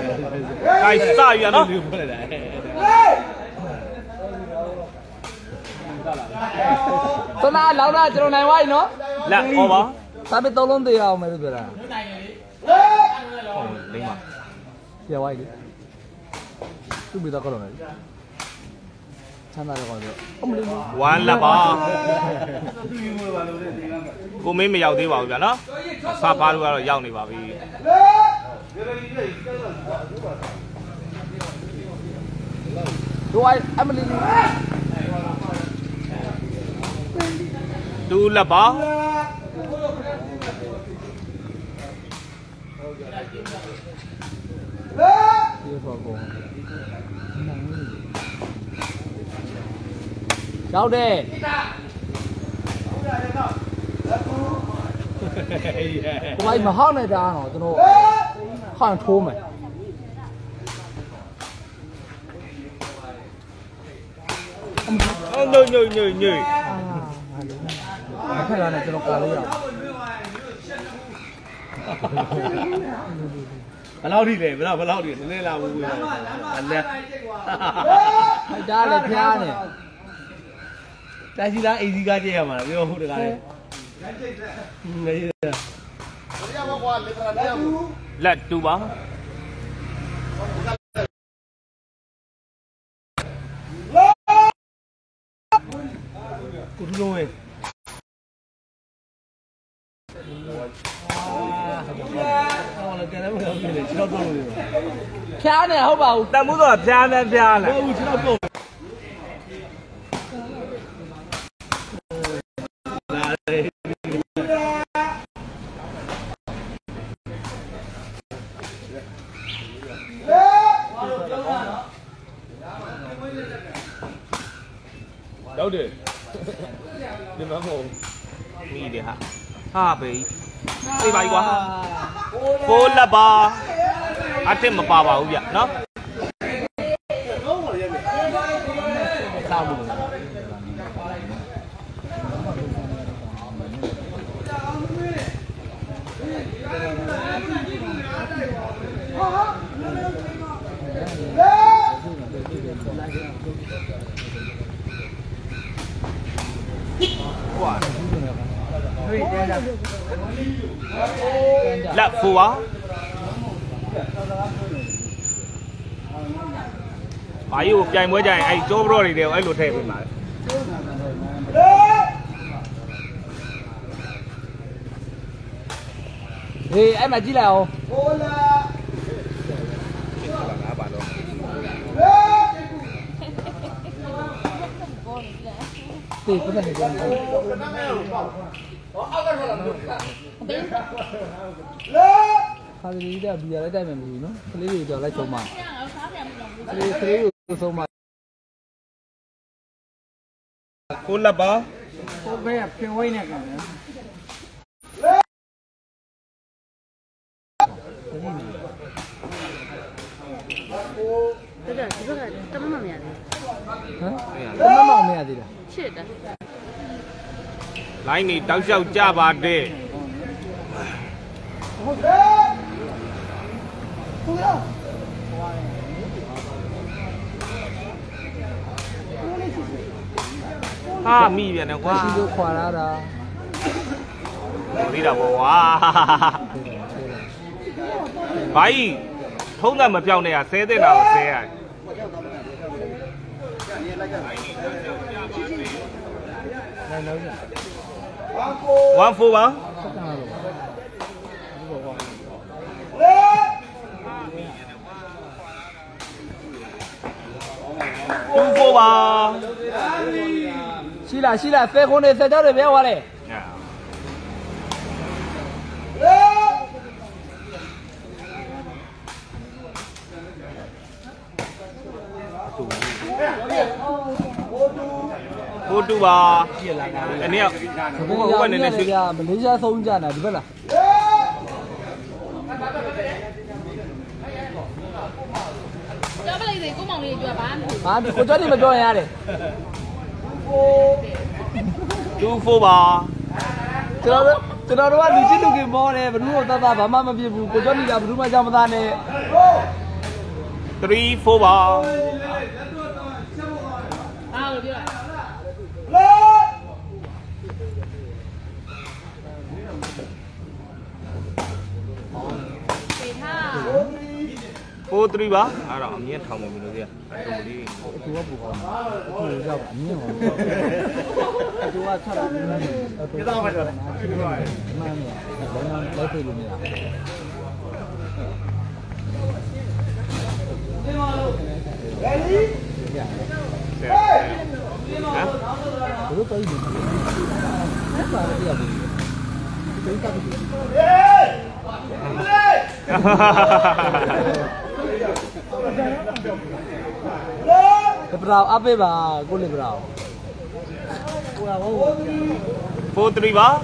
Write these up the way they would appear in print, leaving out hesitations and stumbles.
Cái sao vậy nó? Tôi nói lâu ra chỗ này quay nó. Là ô bó. Sao biết tôi luôn thì không mày biết à? Đi mà. Giờ quay đi. Cứ bị tao có rồi này. Chán rồi còn được. Hoàn là bó. Cô mấy mày giàu tí bảo vậy nó. Sao ba đứa rồi giàu này bảo vì. Đuôi em đi. Đu là bó. Cháu đi. Quay mà hót này ra nó cho nó khoan thua mày. Nhừ. Cái này cho nó cả lấy rồi. Bao đi này, bao đi, nên là vui rồi. Anh nè. Hay ra lên phía này. Tại sao lại easy cái gì mà, biết không được cái này. Là đu bó. Cút rồi. Phía này không bảo. Ta muốn rồi pha này. Đâu đi? Đi mà ngủ. Mi đi hả? Ha bị. Đi bay quá. Cô là bà. Anh thêm một bà bảo vậy nó. Sao được? Là phù á. Phải một chai mới chai ai chốt rồi thì đều ai lột thề mà. Thì em là chi nào? Thì có thể Kali ini dia biar ada memang no. Kali ini dia lagi cuma. Kali cuma. Cô là bó. Cô bé cái quay này cả. Cái đó chỉ có tấm mắm mè đi. Hả? Tấm mắm mè đi à? Chết à. Lại này tao sao cha bà đi. Ha mi vậy nè quá. Đi đâu khoa ra đó. Đi đâu quá. Vậy thông ra mà piao này à xe thế nào xe à. Quán phu hả? Trung phu bà. Xí là phê con này sẽ cho được bé qua đây. Cô tu bà. Anh em. Cô có này này chứ. Mình lấy ra xong ra này đi là. Cho cái gì cũng mong gì cho bán. Bán cô cho đi mà cho nhà đi. Tu phu bà. Cho nó đi chứ đừng kịp mò này, vẫn luôn ta và mà bị cô cho đi là đúng mà cho mà ta này. 3 4ပါအားလို့ပြောပေးထား 4 3ပါအဲ့တော့အမြင့်ထောင်မှုလို့ပြအတူလေးသူကပူကောင်းတယ်သူရောက်အမြင့်ပါသူကချက်တာဒီတော့မှတော့မှန်တယ်ဘာမှလိုက်ပြေလို့မရဘယ်လိုတိုင်နေလဲဘာလဲပြဘူးဒီကပ်ပြီဘရာအပေးပါကိုလေဘရာဟိုက 4 ဟို 3ပါ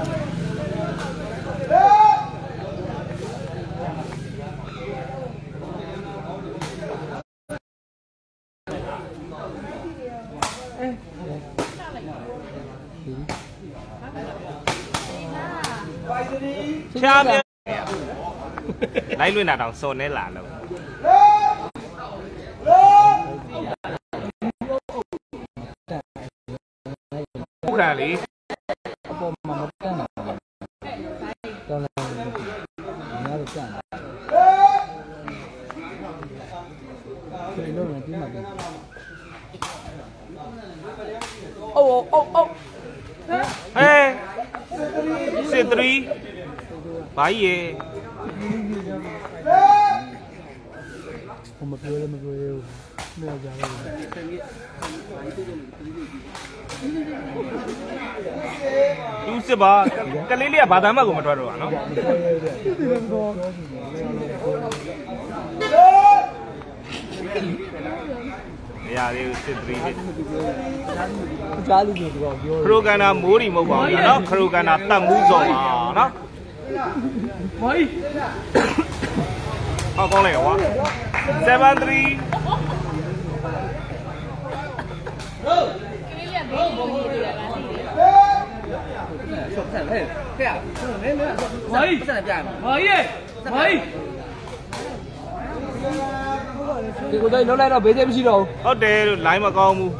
ချာပြန်လိုက်လွင်တာတောင်စော်နေလာလို့ဟုတ်ကဲ့လေအပေါ်မှာမတန်းတာတော်လာတယ်ငါတို့ကြံတယ်ဒီလိုနဲ့ဒီမှာပဲအိုးအိုးအိုးဟဲ့စစ်3ဘာကြီးရေဟိုမပြောလည်းမပြောရဘူးမရကြဘူးသူစစ်ပါကလေးလေးကဘာသာမှကိုမထွက်တော့ပါနော်ရသေးဘူးစစ်3လေးကြားလို့ပြောခရိုကန်နာမိုးရီမဟုတ်ပါဘူးနော်ခရိုကန်နာတတ်မှုစော်ပါနော်မိုင်းဟောကောင်းလိုက်ရော7 3 ကလေးလေးဘေးကိုရေးရတာလားဆော့ဆက်ဟဲ့ဖဲ့နဲနဲမိုင်းဆက်ပြမိုင်းမိုင်းဒီကိုတော့လုံးလိုက်တော့ဘေးသေးမရှိတော့ဘူးဟုတ်တယ်လို့ line မကောင်းဘူး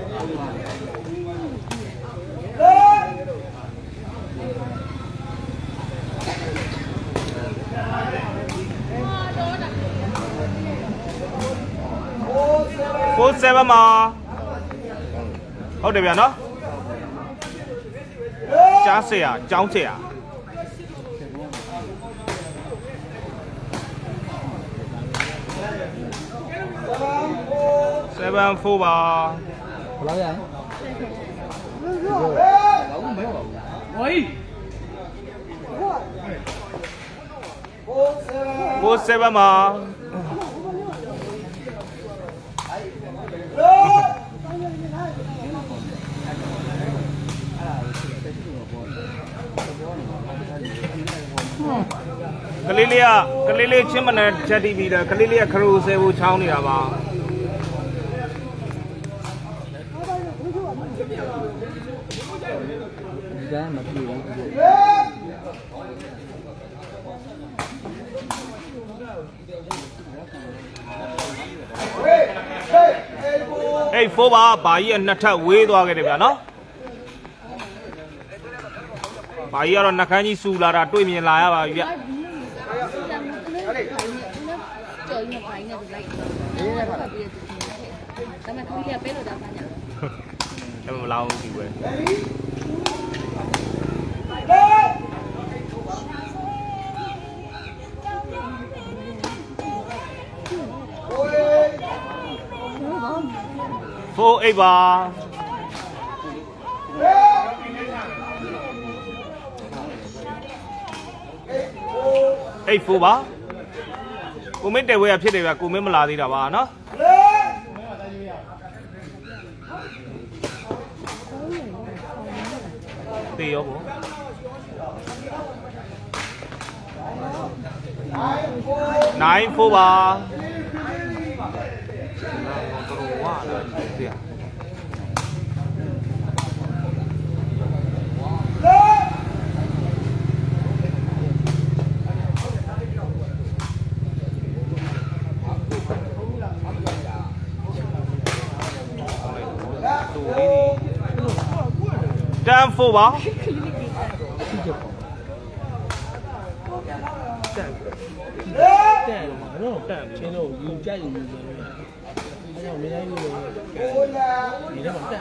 47မှာဟုတ်တယ်ဗျာနော်ကြားဆရာကျောင်းဆရာ7 4ပါဘယ်လောက်ရလဲမိုင်း 47မှာကလေးလေးချင်းမနဲ့ချက်တီးပြီးတော့ကလေးလေးကခရိုဆဲဖို့ချောင်းနေတာပါဒီကနေ့မပြေဘူးအေး4ပါဘာကြီးကနှစ်ထပ်ဝေးသွားခဲ့တယ်ဗျာနော်ဘာကြီးကတော့နှခမ်းကြီးစူလာတာတွေ့မြင်လာရပါပြီဗျကြော်ရင်ဘိုင်းနဲ့လိုက်အေးရပါလားဒါမှခရီးရပဲလို့ဒါမှညာအဲ့မလောင်းဘူးကွယ်4 8ပါ4ပါကိုမင်းတဲဝဲရဖြစ်တယ်ဗျကိုမင်းမလာသေးတာပါနော်တေးရောပေါ့9 4ပါတော်ဝါလာပြ4 7-4 ပါတဲ့နော်ချင်းလို့ယူကြယူနေတယ်အဲကြောင့်နေတိုင်းလို့ဒီထဲမှာတက်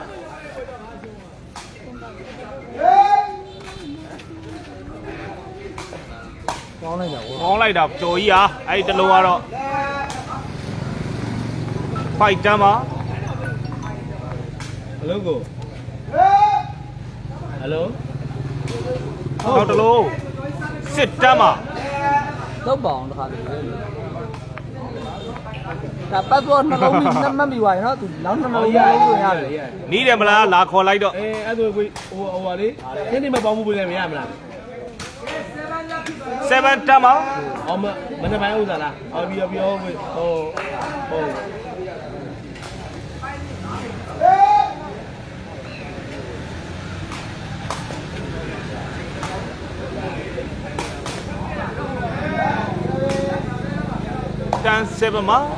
ကောင်းလိုက်တာကောင်းလိုက်တာကြော်ကြီးဟာအဲ့ဒီတလုံးကတော့ fight တန်းပါဟယ်လိုကိုဟယ်လိုနောက်တလုံးစစ်တန်းပါတော့ပေါအောင်တခါတည်းဒါပတ်တော့နှလုံးနဲ့မှတ်မိပါရဲ့နော်သူနောက်နှလုံးရရေးဝင်ရတယ်နီးတယ်မလားလာခေါ်လိုက်တော့အဲ့ဒါကိုဟိုပါလေခင်းနေမပေါင်းမှုပြင်လဲမရမလား 7 တန်းပါအော်မနေ့ပိုင်းဥစ္စာလားအော်ပြီးဟိုတန်း7မှာ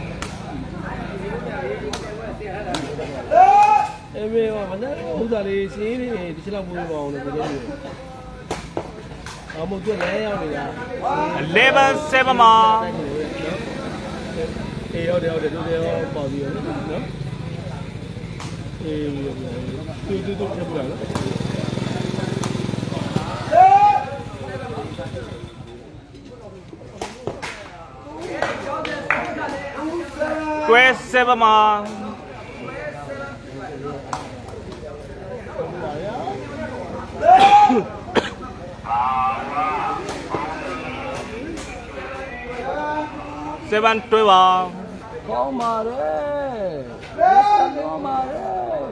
အေးမေမနေ့ဥစ္စာလေးစီးလေးတစ်ချက်လောက်ပို့ပါအောင်လို့ပြောတယ်အမို့ကျွတ်လဲရောက်နေတာ 11-7မှာအေးဟုတ်တယ်သူတွေရောပေါ့ပြီးရောနော်အေးတူချက်ပူလာနော် 12-7မှာ7 12ပါကောင်းပါတယ်ကောင်းပါတယ်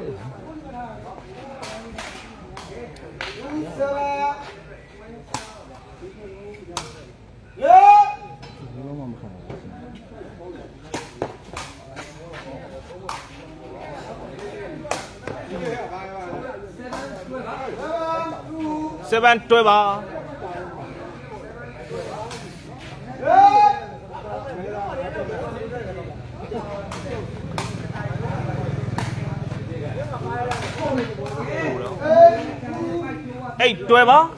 7 12ပါ8 12ပါ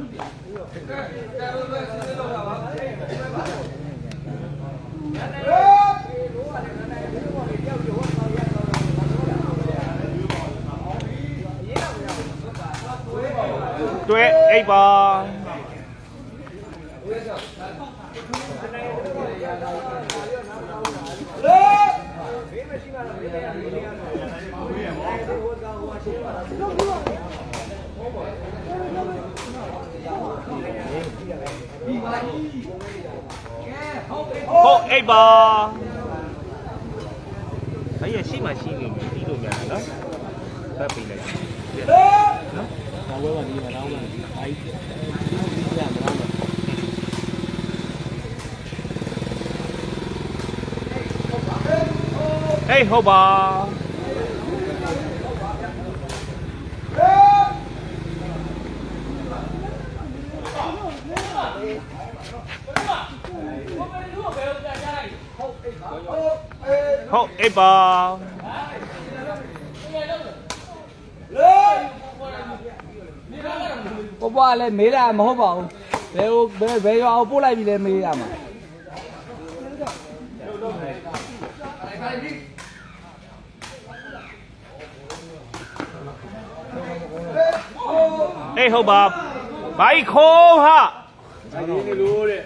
တွဲ8ပါဟုတ်8ပါအဲ့ရရှိမှရှိနေပြီပြီးလို့များတယ်နော်ပတ်ပြီးလိုက်နော်ဒါဝဲပါဒီမှာတော့မှာအိုက်ဒီရမှာတော့ဟေးဟုတ်ပါဟုတ်8ပါဘွားလည်းမေးတာမဟုတ်ပါဘူးဘယ်ရွာကိုပို့လိုက်ပြီလဲမေးရမှာအေးဟုတ်ပါဘိုက်ခိုးဟာဒီနေလို့တဲ့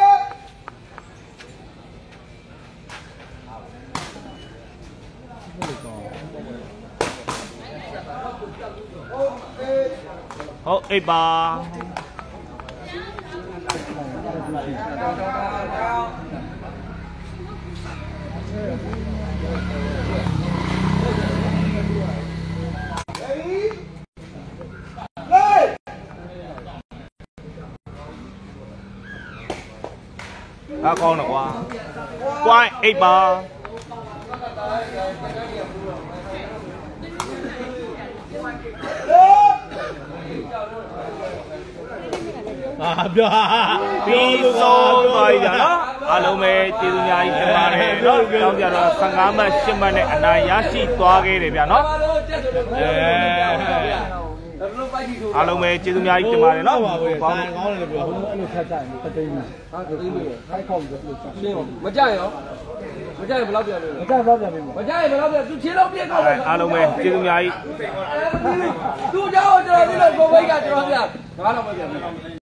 ဟုတ်8ပါအားကောင်းတော့ကွာကွိုင်း8ပါပြောပြီးဆုံးသွားပြီနော်အားလုံးပဲကျေးဇူးများကြီးတင်ပါတယ်နော်ကြောင်းကြတော့15မှတ်10မှတ်နဲ့အနိုင်ရရှိသွားခဲ့တယ်ဗျာနော်အားလုံးပဲကျေးဇူးများကြီးတင်ပါတယ်နော်ပေါင်းကောင်းတယ်ပြောအဲ့လိုဆက်ကြရင်တသိန်းနဲ့ဟာတသိန်းလို့ခိုက်ခေါက်ပြီးတော့ရှင်းအောင်မကြရောမကြရင်ဘယ်လောက်ပြန်လဲမကြတော့ပြန်ပြီမကြရင်ဘယ်လောက်ပြန်သူချင်းလုံးပြည့်ကောက်တယ်အားလုံးပဲကျေးဇူးများကြီးသူ့เจ้าကျွန်တော်ဒီလိုကိုဝိတ်ကကျွန်တော်ပြဒါတော့ပဲပြန်မယ်